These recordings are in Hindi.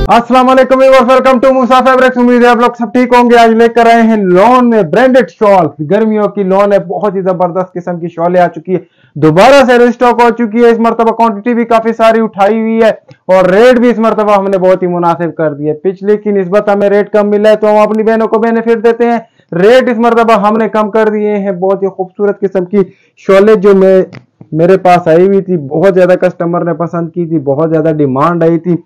अस्सलाम वालेकुम viewers, welcome to Musa fabrics. उम्मीद है आप लोग सब ठीक होंगे। आज लेकर आए हैं लॉन में ब्रांडेड शॉल, गर्मियों की लॉन है। बहुत ही जबरदस्त किस्म की शॉलें आ चुकी है, दोबारा से रिस्टॉक हो चुकी है। इस मरतबा क्वांटिटी भी काफी सारी उठाई हुई है और रेट भी इस मरतबा हमने बहुत ही मुनासिब कर दिए। पिछले की निस्बत हमें रेट कम मिला है तो हम अपनी बहनों को बेनिफिट देते हैं। रेट इस मरतबा हमने कम कर दिए हैं। बहुत ही खूबसूरत किस्म की शॉलें जो मेरे पास आई हुई थी, बहुत ज्यादा कस्टमर ने पसंद की थी, बहुत ज्यादा डिमांड आई थी।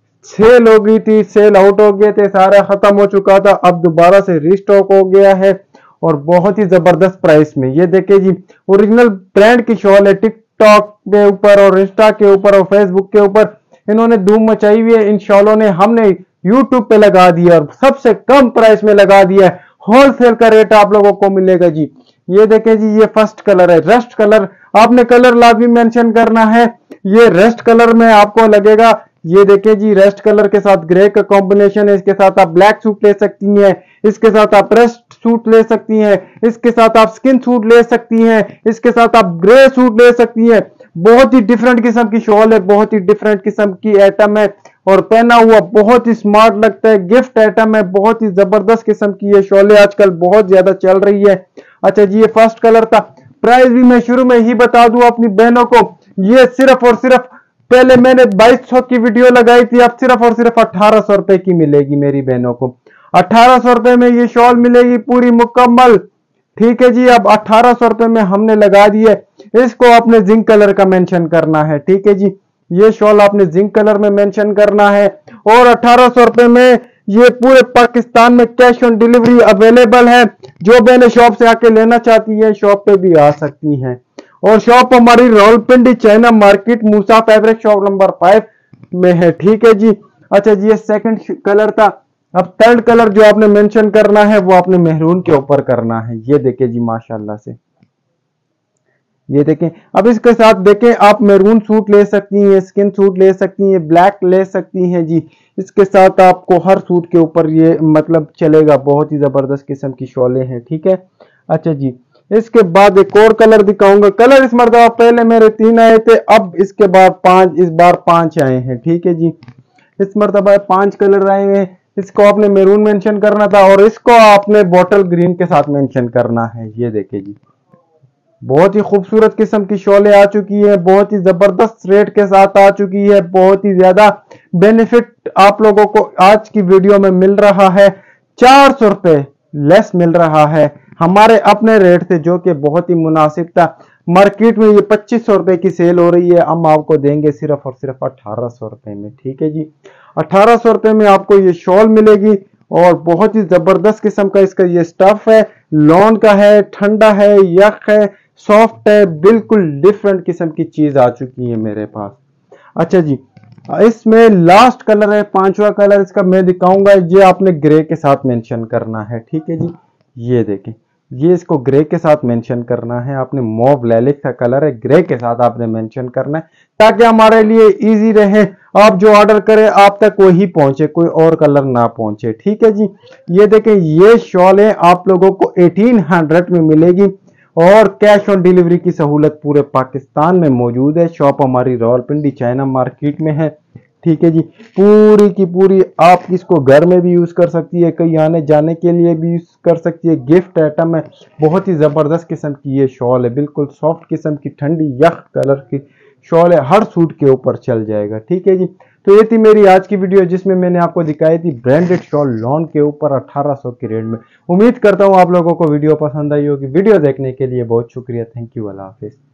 सेल हो गई थी, सेल आउट हो गए थे, सारा खत्म हो चुका था। अब दोबारा से रिस्टॉक हो गया है और बहुत ही जबरदस्त प्राइस में। ये देखिए जी, ओरिजिनल ब्रांड की शॉल है। टिकटॉक के ऊपर और इंस्टा के ऊपर और फेसबुक के ऊपर इन्होंने धूम मचाई हुई है। इन शॉलों ने हमने यूट्यूब पे लगा दिया और सबसे कम प्राइस में लगा दिया है। होलसेल का रेट आप लोगों को मिलेगा जी। ये देखें जी, ये फर्स्ट कलर है, रस्ट कलर। आपने कलर लाजमी मेंशन करना है। ये रस्ट कलर में आपको लगेगा। ये देखिए जी, रस्ट कलर के साथ ग्रे का कॉम्बिनेशन है। इसके साथ आप ब्लैक सूट ले सकती हैं, इसके साथ आप रस्ट सूट ले सकती हैं, इसके साथ आप स्किन सूट ले सकती हैं, इसके साथ आप ग्रे सूट ले सकती हैं। बहुत ही डिफरेंट किस्म की शॉल है, बहुत ही डिफरेंट किस्म की आइटम है और पहना हुआ बहुत ही स्मार्ट लगता है। गिफ्ट आइटम है, बहुत ही जबरदस्त किस्म की ये शॉलें आजकल बहुत ज्यादा चल रही है। अच्छा जी, ये फर्स्ट कलर था। प्राइस भी मैं शुरू में ही बता दूं अपनी बहनों को, ये सिर्फ और सिर्फ, पहले मैंने 2200 की वीडियो लगाई थी, अब सिर्फ और सिर्फ 1800 रुपए की मिलेगी मेरी बहनों को। 1800 रुपए में ये शॉल मिलेगी पूरी मुकम्मल। ठीक है जी, अब 1800 रुपए में हमने लगा दी है। इसको आपने जिंक कलर का मेंशन करना है। ठीक है जी, ये शॉल आपने जिंक कलर में मेंशन करना है और 1800 रुपए में ये पूरे पाकिस्तान में कैश ऑन डिलीवरी अवेलेबल है। जो बहनें शॉप से आके लेना चाहती है शॉप पे भी आ सकती हैं और शॉप हमारी Rawalpindi China market Musa fabric shop number 5 में है। ठीक है जी। अच्छा जी, ये सेकंड कलर था। अब थर्ड कलर जो आपने मेंशन करना है वो आपने मेहरून के ऊपर करना है। ये देखिए जी, माशाल्लाह से ये देखें। अब इसके साथ देखें, आप मेरून सूट ले सकती हैं, स्किन सूट ले सकती हैं, ब्लैक ले सकती हैं जी। इसके साथ आपको हर सूट के ऊपर ये मतलब चलेगा। बहुत ही जबरदस्त किस्म की शॉलें हैं। ठीक है। अच्छा जी, इसके बाद एक और कलर दिखाऊंगा। कलर इस मरतबा पहले मेरे 3 आए थे, अब इसके बाद 5, इस बार 5 आए हैं। ठीक है जी, इस मरतबा 5 कलर आए हैं। इसको आपने मेरून मेंशन करना था और इसको आपने बॉटल ग्रीन के साथ मेंशन करना है। ये देखिए जी, बहुत ही खूबसूरत किस्म की शॉलें आ चुकी है, बहुत ही जबरदस्त रेट के साथ आ चुकी है। बहुत ही ज्यादा बेनिफिट आप लोगों को आज की वीडियो में मिल रहा है। 400 रुपए लेस मिल रहा है हमारे अपने रेट से, जो कि बहुत ही मुनासिब था। मार्केट में ये 2500 रुपए की सेल हो रही है, हम आपको देंगे सिर्फ और सिर्फ 1800 रुपए में। ठीक है जी, 1800 रुपए में आपको ये शॉल मिलेगी और बहुत ही जबरदस्त किस्म का इसका ये स्टफ है। लॉन का है, ठंडा है, यख है, सॉफ्ट है, बिल्कुल डिफरेंट किस्म की चीज आ चुकी है मेरे पास। अच्छा जी, इसमें लास्ट कलर है, 5वां कलर इसका मैं दिखाऊंगा। ये आपने ग्रे के साथ मेंशन करना है। ठीक है जी, ये देखें, ये इसको ग्रे के साथ मेंशन करना है। आपने मॉव लैलिक का कलर है, ग्रे के साथ आपने मेंशन करना है ताकि हमारे लिए इजी रहे। आप जो ऑर्डर करें आप तक वही पहुंचे, कोई और कलर ना पहुंचे। ठीक है जी, ये देखें, ये शॉल है आप लोगों को 1800 में मिलेगी और कैश ऑन डिलीवरी की सहूलत पूरे पाकिस्तान में मौजूद है। शॉप हमारी रावलपिंडी चाइना मार्केट में है। ठीक है जी, पूरी की पूरी आप इसको घर में भी यूज कर सकती है, कहीं आने जाने के लिए भी यूज कर सकती है। गिफ्ट आइटम है, बहुत ही जबरदस्त किस्म की ये शॉल है। बिल्कुल सॉफ्ट किस्म की ठंडी यख कलर की शॉल है, हर सूट के ऊपर चल जाएगा। ठीक है जी, तो ये थी मेरी आज की वीडियो जिसमें मैंने आपको दिखाई थी ब्रांडेड शॉल लॉन के ऊपर 1800 के रेट में। उम्मीद करता हूँ आप लोगों को वीडियो पसंद आई होगी। वीडियो देखने के लिए बहुत शुक्रिया। थैंक यू, अल्लाह हाफिज।